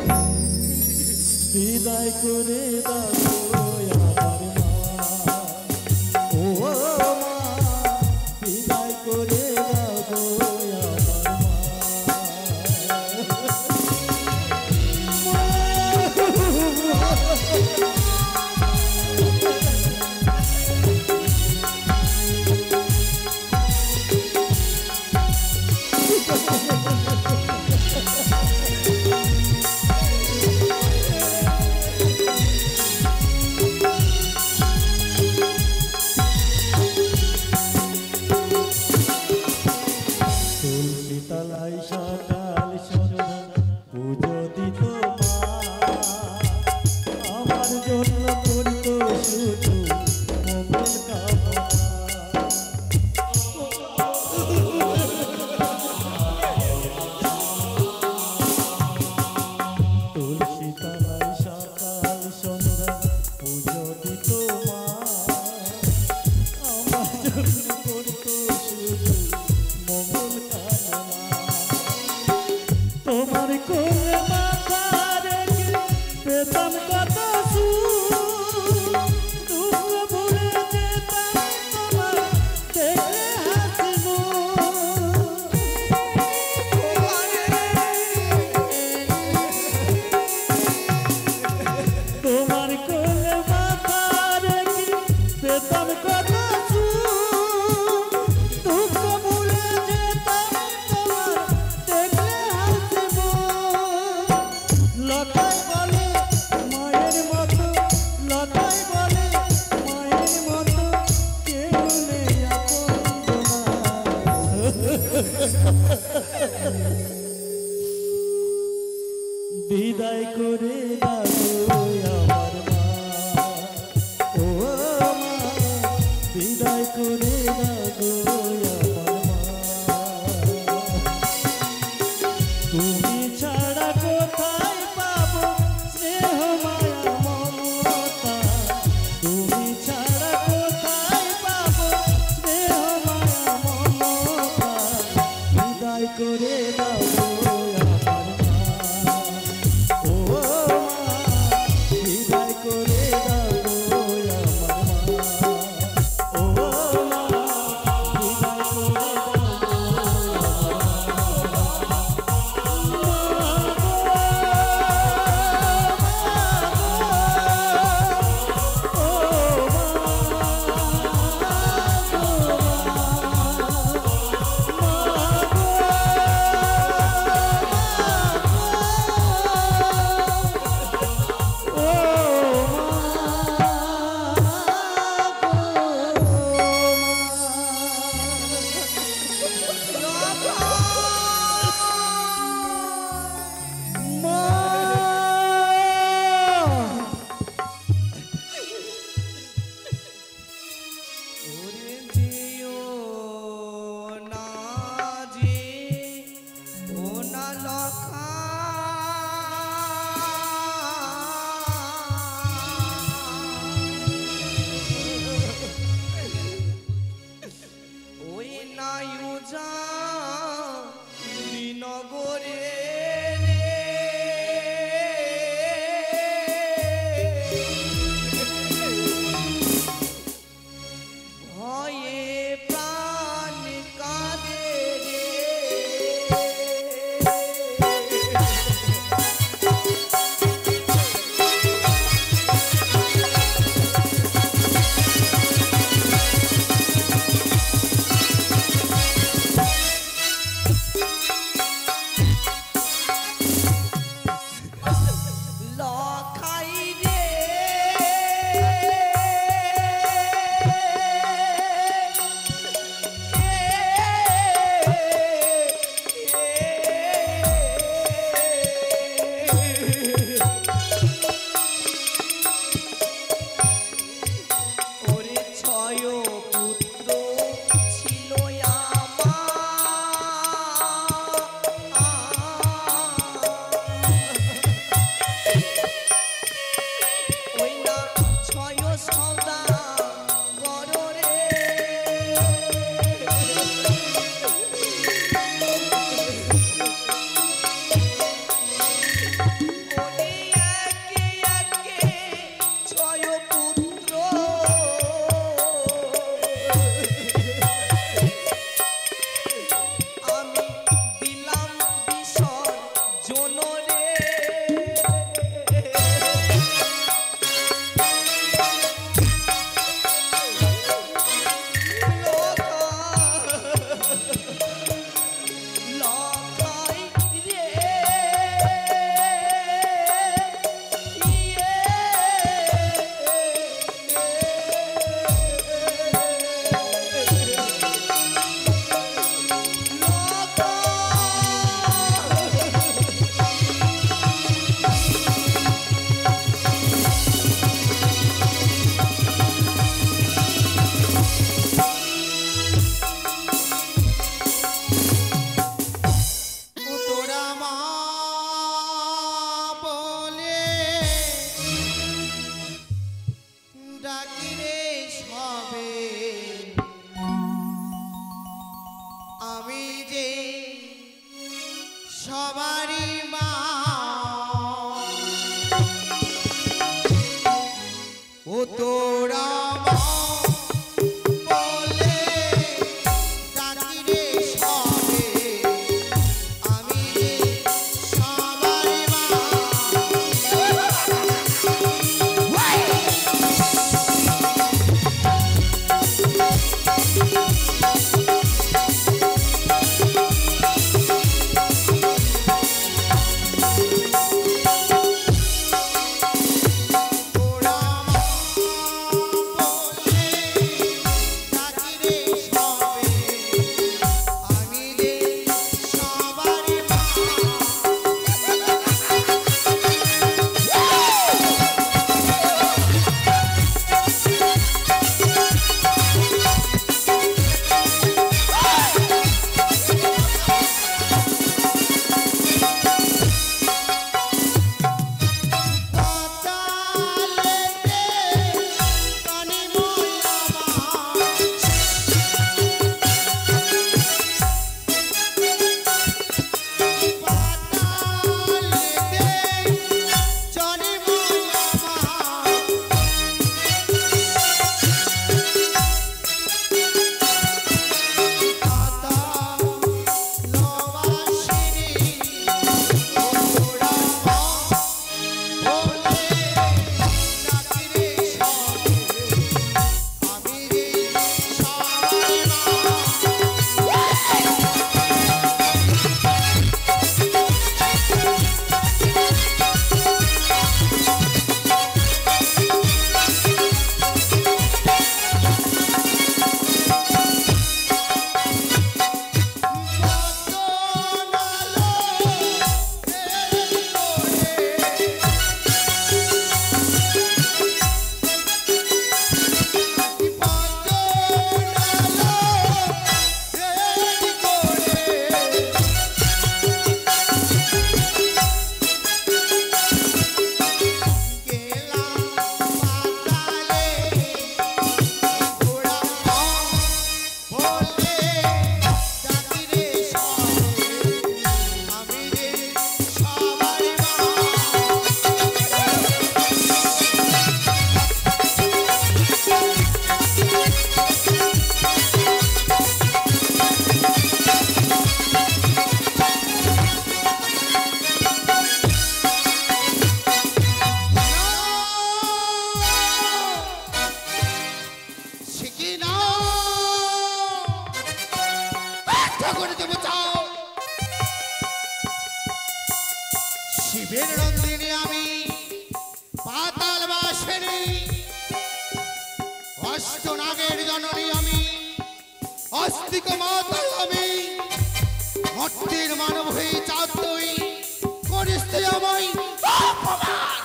বিদায় করে দাও আমার মা, ও মা বিদায় করে দাও গো আমার তুলসী তলায় সকাল সন্ধ্যা পুজো দিত মা, আমার জন্য করত শুধু মঙ্গল কামনা। তুলসী তলায় সকাল সন্ধ্যা পুজো দিত মা, আমার জন্য করত শুধু মঙ্গল কামনা। তোমার কোলে মাথা রেখে পেতাম কত সুখ, দুঃখ ভুলে যেতাম তোমার দেখলে হাসি মুখ। তোমার কোলে মাথা রেখে পেতাম কত সুখ, দুঃখ ভুলে যেতাম তোমার দেখলে হাসি মুখ। লতায় বলে মায়ের মতো, লতায় বলে মায়ের মতো, কেউ নেই আপন বিদায় করে দাও আমার মা, ও মা বিদায় করে দাও গো আমার মা। তুমি ছাড়া কোথায় পাবো স্নেহ মায়া মমতা, তুমি ছাড়া কোথায় পাবো স্নেহ মায়া মমতা, বিদায় করে দাও গো আমার মা, ও মা বিদায় করে দাও গো আমার মা, ও মা বিদায় করে দাও গো আমার মা। সবারই মা ও তোরা মা বলে ডাকি রে সবে আমি রে সবারই মা শিবের নন্দিনী আমি পাতাল বাসিনী অষ্টনাগের জননী আমি অস্তিক মাতা আমি মর্তের মানব হয়ে চাঁদ তুই করিস তুই আমায় অপমান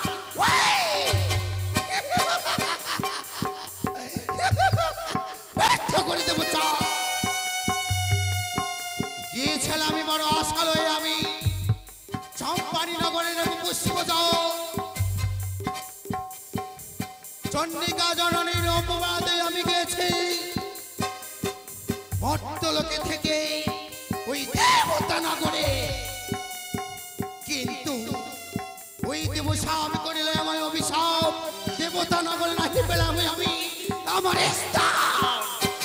ব্যর্থ করে দেবো চা গিয়েছিলাম আমি বড় আশাল হয়ে আমি চম্পানি নগরের পুষ্প যাও চন্ডিকা জননীর অপবাদে আমি গেছি মর্তলোকে থেকে ওই দেবতা নগরে কিন্তু ওই দেবসাপ করিলে আমার অভিশাপ দেবতা নগরে নাকি পেলাম আমি আমার স্থান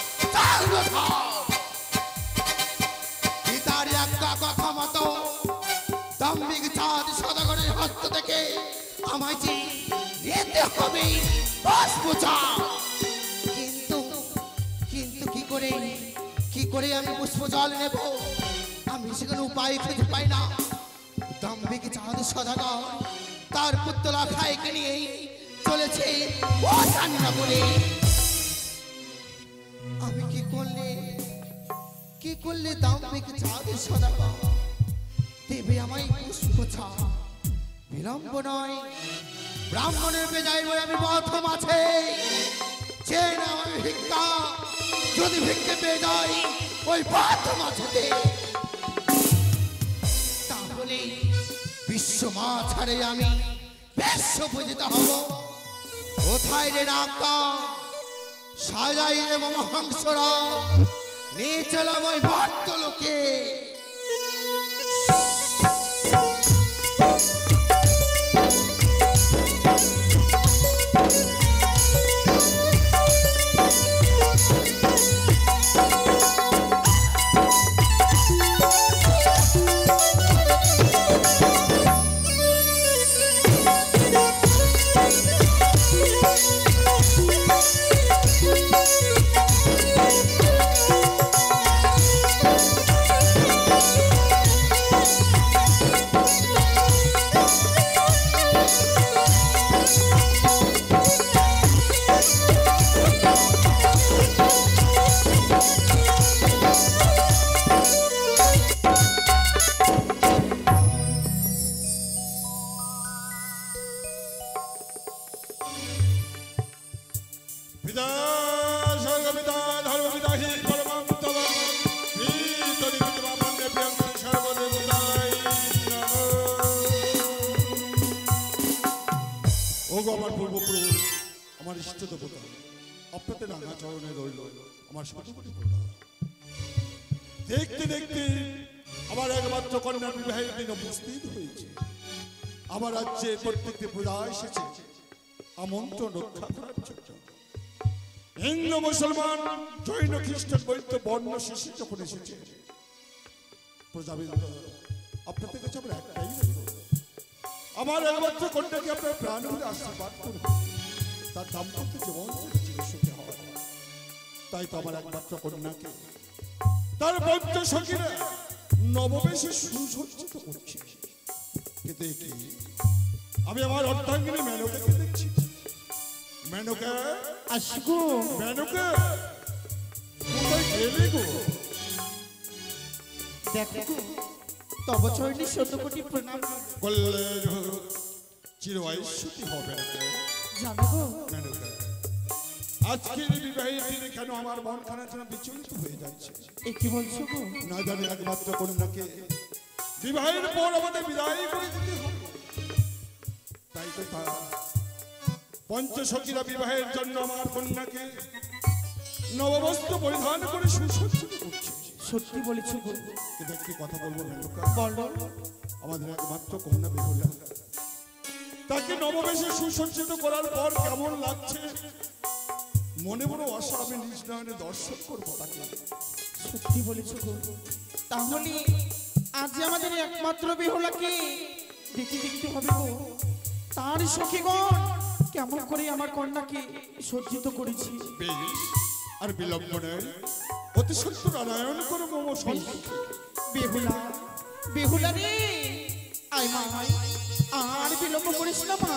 পিতার একটা কথা মতো দাম্ভিক চাঁদ সদাগরের হস্ত থেকে আমায় যে নিতে হবে পুষ্পচা কিন্তু কিন্তু কি করে কি করে আমি পুষ্প জল নেব আমি সেখানে উপায় খুঁজে পাই না দাম্ভিক চাঁদ সদাগর তার পুত্তলা খাইকে নিয়ে চলেছে নগরে আমি কি করলে কি করলে দাম্ভিক চাঁদ সদাগর দেবে আমায় পুষ্পচা বিলম্ব নয় ব্রাহ্মণের বেজায় বই আমি প্রথম আছে চেয়ে না আমি ভিক্ষা যদি ভিক্ষে পেয়ে যাই ওই প্রথম আছে তাহলে বিশ্ব মা ছাড়ে আমি বিশ্ব পূজিত হব কোথায় রে নাকা সাজাই রে মহাংসরা নিয়ে চলাম ওই ভক্ত লোকে আমার ইষ্ট দেবতা আপনাদের রাঙা চরণে রইল আমার শতকোটি প্রণাম। দেখতে দেখতে আমার একমাত্র কন্যার বিবাহের দিন উপস্থিত হয়েছে। আমার রাজ্যে প্রত্যেকটি প্রজা এসেছে আমন্ত্রণ রক্ষা করার জন্য। হিন্দু মুসলমান জৈন খ্রিস্টান বৌদ্ধ বর্ণ শেষে যখন এসেছে, প্রজাবৃন্দ আপনাদের কাছে আমার একটাই অনুরোধ, আমার একমাত্র কন্যাকে আপনার প্রাণ হলে আশীর্বাদ করবেন, তার দাম্পত্য জীবন চির সুখে হয়। তাই তো আমার একমাত্র কন্যাকে তার পঞ্চ সখীরা নববেশে সুসজ্জিত করছে। কিন্তু কি আমি আমার অর্ধাঙ্গিনী মেনকাকে দেখছি। মেনকা আসগো মেনকা কোথায় গেলে গো? দেখো তব চরণে শত কোটি প্রণাম। বললে চির ঐশ্বর্য হবে জানো গো মেনকা, আজকের বিবাহের দিনে কেন আমার মন খানা যেন বিচলিত হয়ে যাচ্ছে। এ কি বলছো গো? না জানি একমাত্র কন্যাকে বিবাহের পর আমাদের বিদায় করে দিতে হবে। তাই তো তা পঞ্চসখীরা বিবাহের জন্য আমার কন্যাকে নববস্ত্র পরিধান করে সুসজ্জিত করছে। সত্যি বলেছো গো? কিন্তু একটি কথা বলবো মেনকা, বলো। আমাদের একমাত্র কন্যা বেহুলা, তাকে নববেশে সুসজ্জিত করার পর কেমন লাগছে মনে বড় আশা, আমি নিজ নয়নে দর্শন করবো তাকে। সত্যি বলেছো গো? তাহলে আজ আমাদের একমাত্র বেহুলাকে দেখে দেখতে হবে গো, তার সখীগণ কেমন করে আমার কন্যাকে সজ্জিত করেছি। বেশ, আর বিলম্ব নেই, অতি সত্য নারায়ণ করো মম সন্তানকে। বেহুলা বেহুলা রে, আয় মা আয়, আর বিলম্ব করিস না মা।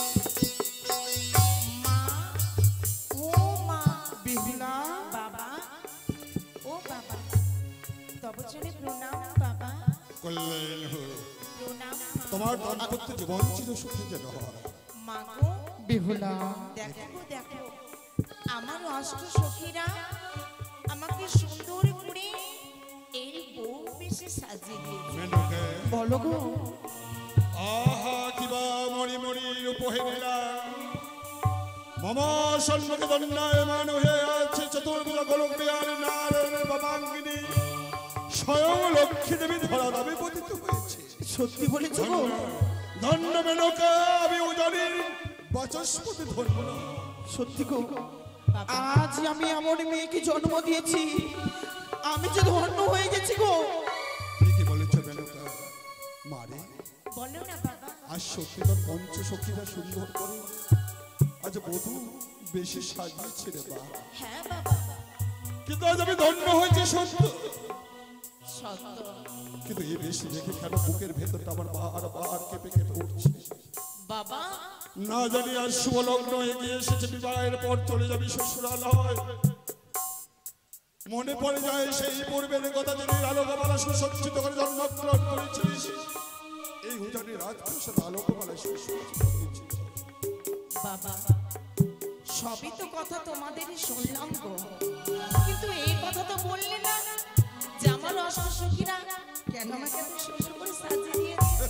মা, ও মা, বেহুলা বাবা, ও বাবা, তব চরণে প্রণাম বাবা, কল্যাণ হোক, প্রণাম মা। তোমার দাম্পত্য জীবন চির সুখে যেন হয়। মা গো, বেহুলা দেখো গো দেখো, আমার অষ্ট সখীরা আমাকে সুন্দর করে এই বউ বেশে সাজিয়ে দিয়েছে। মেনকা বলো গো। আহা কিবা মরি মরি উপহেলা মম সন্মুখে দণ্ডায়মান হয়ে আছে চতুর্ভুজ গোলক বিহার নারায়ণের বাবাঙ্গিনী স্বয়ং লক্ষ্মী দেবী ধরা দামে পতিত হয়েছে। সত্যি বলেছো গো? ধন্য মেনকা, আমি উজানির বাচস্পতি ধরব না। সত্যি গো, আজ আমি এমন মেয়েকে জন্ম দিয়েছি, আমি যে ধন্য হয়ে গেছি গো। ঠিকই বলেছ মেনকা, মারে বলো না বাবা। আজ সত্যি তোর পঞ্চ সখীরা সুন্দর করে আজ বধূ বেশি সাজিয়েছে রে বা। হ্যাঁ বাবা, কিন্তু আজ আমি ধন্য হয়েছে সত্য, সত্য। কিন্তু এই বেশি দেখে কেন বুকের ভেতরটা আমার বার বার কেঁপে কেঁপে উঠছে। বাবা, না জানি আর শুভ লগ্ন এগিয়ে এসেছে, বিবাহের পর চলে যাবি শ্বশুরালয়। মনে পড়ে যায় সেই পূর্বের কথা, যিনি আলোকমালা সুসজ্জিত করে জন্মগ্রহণ করেছিস। এই উজানি রাজপ্রাসাদ আলোকমালা সুসজ্জিত হয়েছিল। বাবা, সবই তো কথা তোমাদেরই শুনলাম গো, কিন্তু এই কথা তো বললে না যে আমার অষ্ট সখীরা কেন আমাকে এত সুন্দর করে সাজিয়ে দিয়েছে।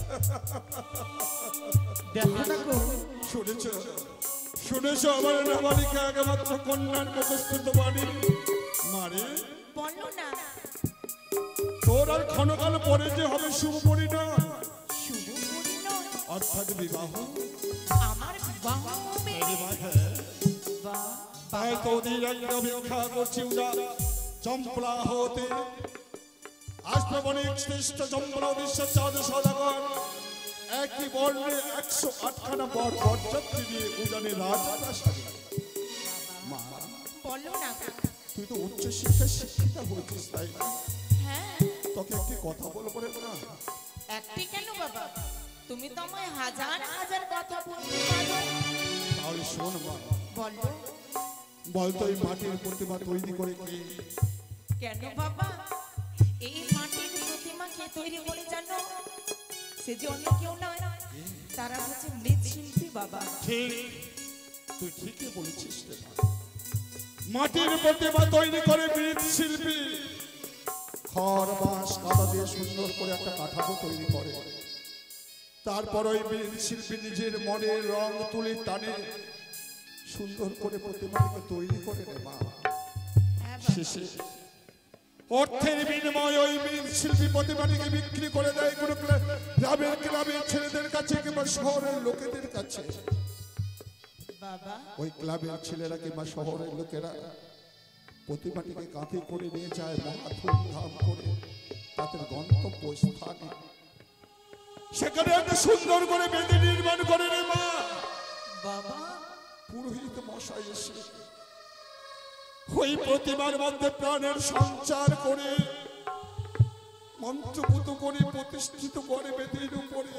দেখো না গো, শুনেছ শুনেছ আমার নাবালিকা একমাত্র কন্যার মুখস্থিত বাণী। মারে বলো না, তোর আর ক্ষণকাল পরে যে হবে শুভ পরিণয়, শুভ পরিণয়, অর্থাৎ বিবাহ। আমার বিবাহ হবে। বাহ, তাই তো অধীর একটা অপেক্ষা করছি উদা চম্পলা হতে। আষ্টবণিক শ্রেষ্ঠ চম্পলা বিশ্বের চাঁদ সদাগর একই বর্ণে একশো আটখানা বর বরযাত্রী দিয়ে উজানে রাজপ্রাসাদে। মা, বলো না গো। তুই তো উচ্চ শিক্ষায় শিক্ষিতা হয়েছিস, তাই না? হ্যাঁ, তোকে একটি কথা বলবো রে না। একটি কেন বাবা, তুমি তো আমায় হাজার হাজার কথা বলতে পারো। তাহলে শোন মা, বলো। বলতো এই মাটির প্রতিমা তৈরি করে কি? কেন বাবা, এই মাটির প্রতিমা কে তৈরি করে জানো? সে যে অন্য কেউ নয়, তারা হচ্ছে মৃৎশিল্পী বাবা। ঠিক, তুই ঠিকই বলেছিস রে মা। মাটির প্রতিমা তৈরি করে মৃৎশিল্পী খড় বাঁশ কাদা দিয়ে সুন্দর করে একটা কাঠামো তৈরি করে। তারপর ওই মৃৎশিল্পী নিজের মনের রং তুলি টানে সুন্দর করে প্রতিমাটিকে তৈরি করে রে মা। শেষে অর্থের বিনিময়ে ওই শিল্পী প্রতিমাটিকে বিক্রি করে দেয় কোনো গ্রামের ক্লাবের ছেলেদের কাছে কিংবা শহরের লোকেদের কাছে। বাবা ওই ক্লাবের ছেলেরা কিংবা শহরের লোকেরা প্রতিমাটিকে কাঁধে করে নিয়ে যায় মহা ধুমধাম করে তাদের গন্তব্য স্থানে। সেখানে একটা সুন্দর করে বেদি নির্মাণ করে রে মা। বাবা পুরোহিত মশাই এসে ওই প্রতিমার মধ্যে প্রাণের সঞ্চার করে মন্ত্রপুত করে প্রতিষ্ঠিত করে বেদির উপরে।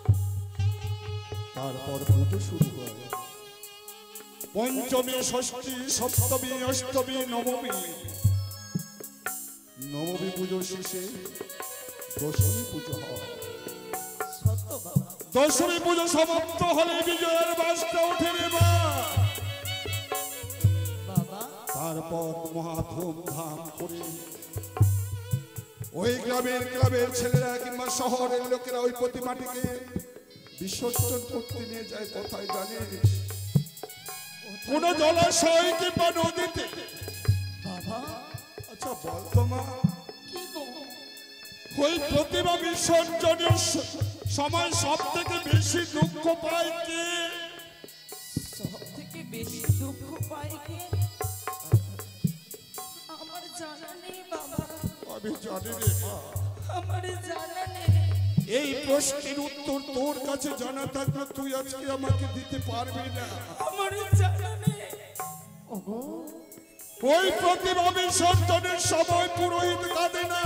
তারপর পুজো শুরু হয়। পঞ্চমী, ষষ্ঠী, সপ্তমী, অষ্টমী, নবমী। নবমী পুজো শেষে দশমী পুজো হয়। সত্য বাবা। দশমী পুজো সমাপ্ত হলে বিজয়ের বাসটা ওঠে রে মা। বাবা তারপর মহা ধুমধাম করে ওই গ্রামের ক্লাবের ছেলেরা কিংবা শহরের লোকেরা ওই প্রতিমাটিকে বিসর্জন করতে নিয়ে যায় কোথায় জানিস? কোন জলাশয় কিংবা নদীতে। বাবা আচ্ছা বলতো মা, কি গো ওই প্রতিমা বিসর্জনের স- সময় সব থেকে বেশি দুঃখ পায় কে? সব থেকে বেশি দুঃখ পাই কে? আমার জানা নেই বাবা, আমি জানি রে মা। আমার জানা নেই। এই প্রশ্নের উত্তর তোর কাছে জানা থাকলে তুই আজকে আমাকে দিতে পারবি না। আমার জানা নেই। ওই প্রতিমা বিসর্জনের সময় পুরোহিত কাঁদে না,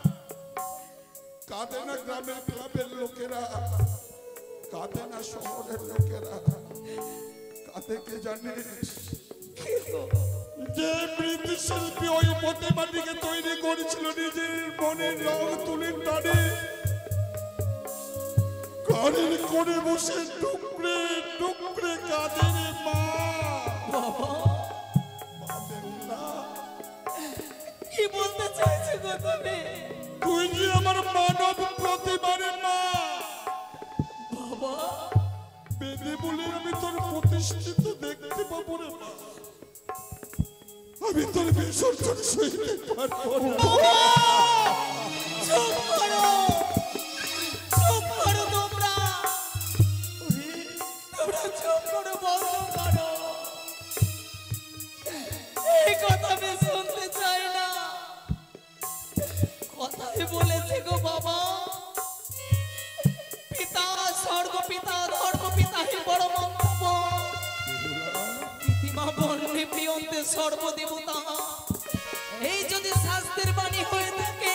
কাঁদে না গ্রামের ক্লাবের লোকেরা, কাঁদে না শহরের লোকেরা, কাঁদে কে জানিস? যে মৃত শিল্পী ওই প্রতিমাটিকে তৈরি করেছিল নিজের মনের রং তুলে টানে ঘরের কোণে বসে টুকরে টুকরে কাঁদে রে মা। কি বলতে চাইছো গো তুমি? তুই যে আমার মানব প্রতিমারে মা। বাবা বেদে বলে আমি তোর প্রতিষ্ঠিত দেখতে পাবো রে মা। আমি তোর বিসর্জন সইতে পারবো না। চুপ করো, চুপ করো তোমরা, তোমরা চুপ করো, বন্ধ করো। এই কথা আমি শুনতে চাই না। কথাই বলেছে গো বাবা, পিতা স্বর্গ পিতা ধর্ম পিতা হি বড় মন্তব্য। পৃথিবী বর্ণে প্রিয়ন্তে সর্বদেবতা। এই যদি শাস্ত্রের বাণী হয়ে থাকে